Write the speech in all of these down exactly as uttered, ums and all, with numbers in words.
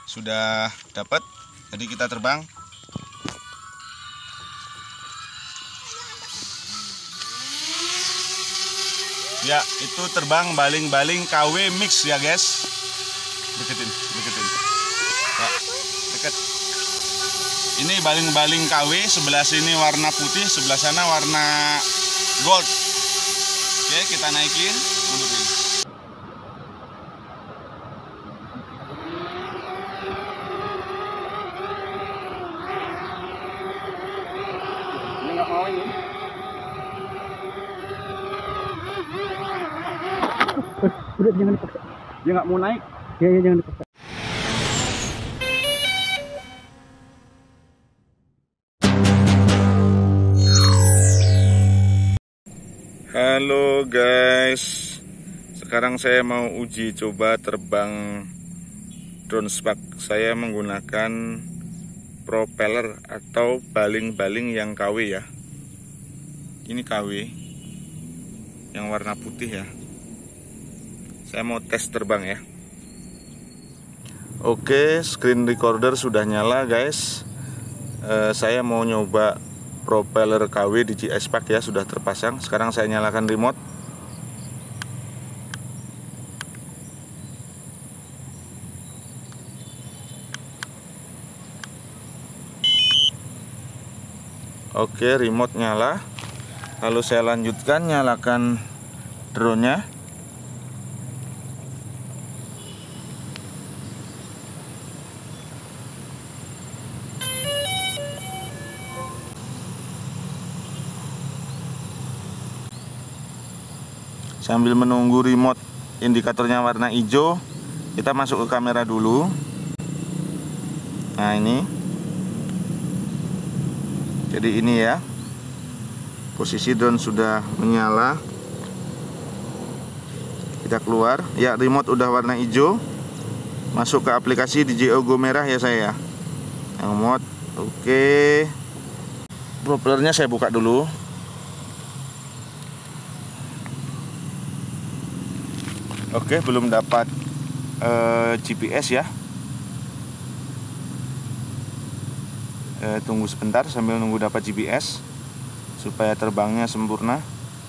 sudah dapat, jadi kita terbang. Ya, itu terbang baling-baling K W mix ya guys. Deketin, deketin. Ya, deket. Ini baling-baling K W, sebelah sini warna putih, sebelah sana warna gold. Oke, kita naikin, mundurin. Ini nggak mau ini. Udah, jangan dipaksa. Dia nggak mau naik. Ya, ya jangan dipaksa. Halo guys, sekarang saya mau uji coba terbang drone spark. Saya menggunakan propeller atau baling-baling yang K W ya. Ini K W yang warna putih ya. Saya mau tes terbang ya. Oke, screen recorder sudah nyala guys. e, Saya mau nyoba propeller K W D J I Spark ya, sudah terpasang. Sekarang saya nyalakan remote. Oke, remote nyala. Lalu saya lanjutkan nyalakan drone-nya. Sambil menunggu remote indikatornya warna hijau, kita masuk ke kamera dulu. Nah ini, jadi ini ya, posisi drone sudah menyala. Kita keluar, ya remote udah warna hijau. Masuk ke aplikasi D J I Go merah ya saya. Yang remote, oke. Propellernya saya buka dulu. Oke, belum dapat uh, G P S ya. Uh, tunggu sebentar sambil nunggu dapat G P S supaya terbangnya sempurna.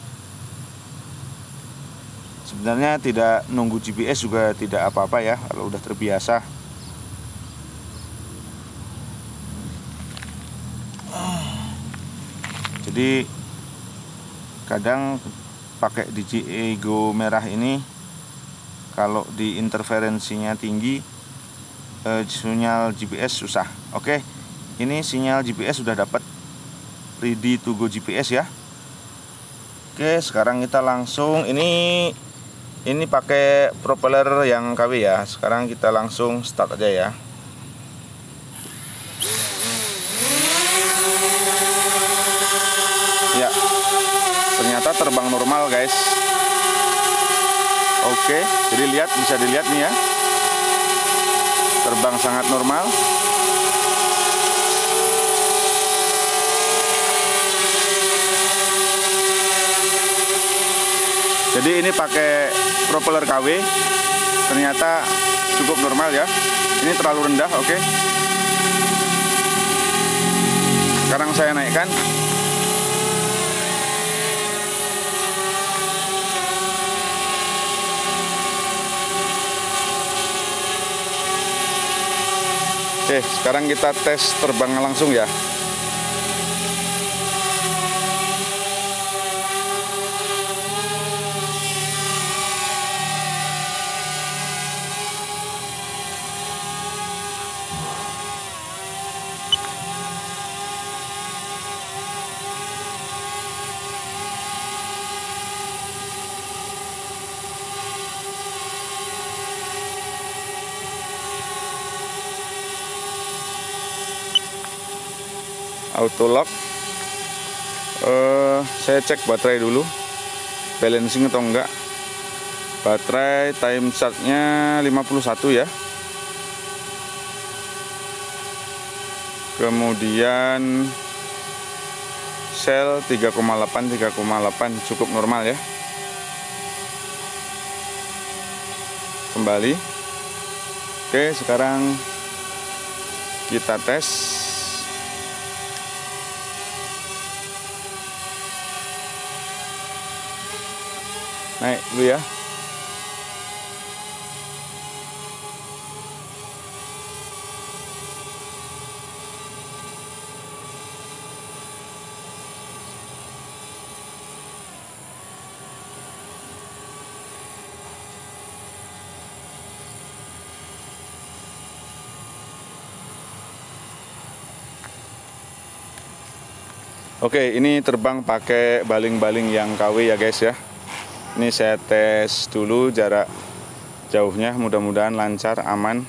Sebenarnya tidak nunggu G P S juga tidak apa-apa ya kalau udah terbiasa. Jadi kadang pakai D J I Go merah ini, kalau di interferensinya tinggi, eh, sinyal G P S susah. Oke, ini sinyal G P S sudah dapat, ready to go G P S ya. Oke, sekarang kita langsung ini ini pakai propeller yang K W ya. Sekarang kita langsung start aja ya. Ya, ternyata terbang normal guys. Oke, jadi lihat, bisa dilihat nih ya, terbang sangat normal. Jadi ini pakai propeller K W, ternyata cukup normal ya. Ini terlalu rendah, oke. Sekarang saya naikkan. Oke, sekarang kita tes terbang langsung ya. Auto lock. uh, Saya cek baterai dulu, balancing atau enggak. Baterai time charge-nya lima puluh satu ya. Kemudian sel tiga koma delapan, tiga koma delapan cukup normal ya. Kembali. Oke, sekarang Kita tes. Naik dulu ya. Oke, ini terbang pakai baling-baling yang K W ya guys ya. Ini saya tes dulu jarak jauhnya, mudah-mudahan lancar, aman.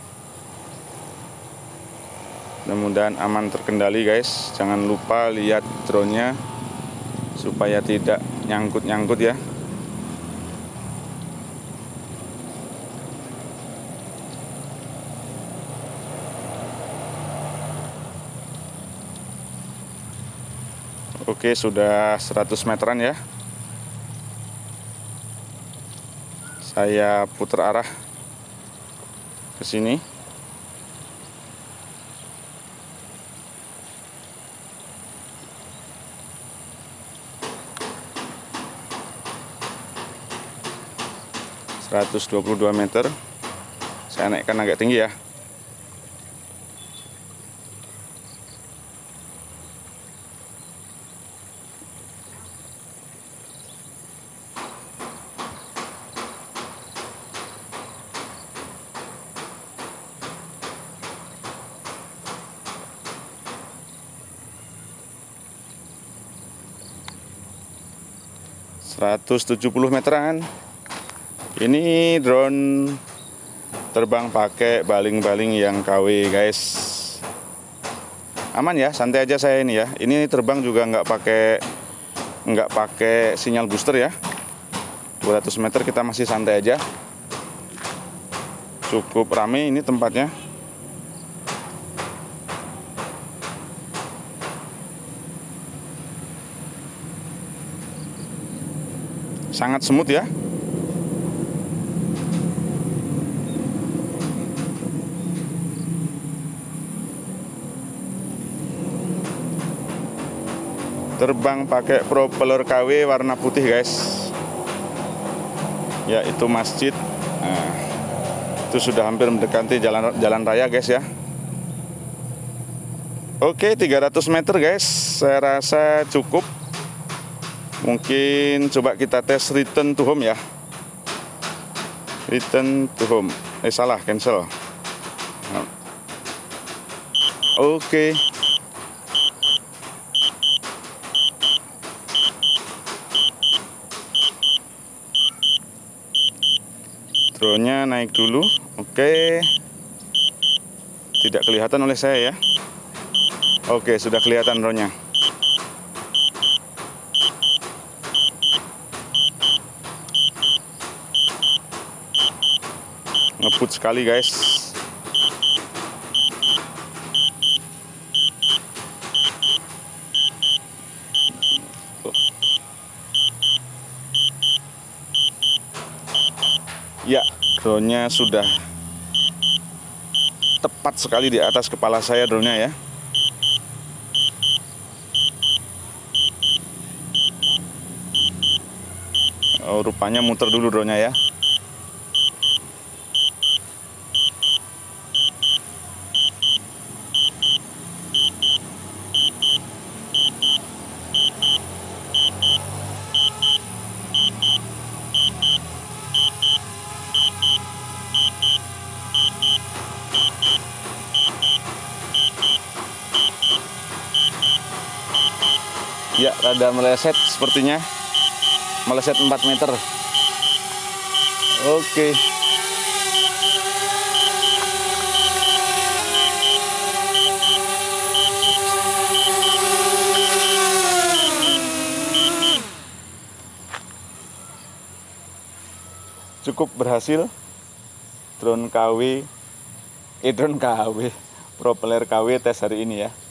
Mudah-mudahan aman terkendali guys. Jangan lupa lihat drone-nya supaya tidak nyangkut-nyangkut ya. Oke, sudah seratus meteran ya. Saya putar arah ke sini. seratus dua puluh dua meter. Saya naikkan agak tinggi ya. seratus tujuh puluh meteran. Ini drone terbang pakai baling-baling yang K W guys. Aman ya, santai aja saya ini ya. Ini terbang juga nggak pakai nggak pakai sinyal booster ya. dua ratus meter kita masih santai aja. Cukup rame ini tempatnya. Sangat semut ya. Terbang pakai propeller K W warna putih guys. Ya, itu masjid. Nah, itu sudah hampir mendekati jalan jalan raya guys ya. Oke, tiga ratus meter guys. Saya rasa cukup. Mungkin coba kita tes return to home ya. Return to home. Eh salah, cancel. Nah. Oke. Drone-nya naik dulu. Oke. Tidak kelihatan oleh saya ya. Oke, sudah kelihatan drone-nya. Ngebut sekali guys. Ya, drone-nya sudah tepat sekali di atas kepala saya drone-nya ya. Oh, rupanya muter dulu drone-nya ya. Ya, rada meleset sepertinya. Meleset empat meter. Oke. Cukup berhasil. Drone K W, eh drone K W, propeller K W tes hari ini ya.